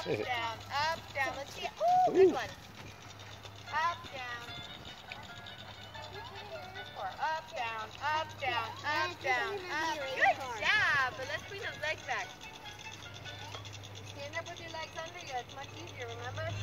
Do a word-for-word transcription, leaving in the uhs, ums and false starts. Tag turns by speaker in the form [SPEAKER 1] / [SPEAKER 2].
[SPEAKER 1] Up, down, up, down. Let's see. Ooh, good one. Up, down. Up, down, up, down, up, down, up. Good job. But let's bring those legs back. Stand up with your legs under you. It's much easier, remember?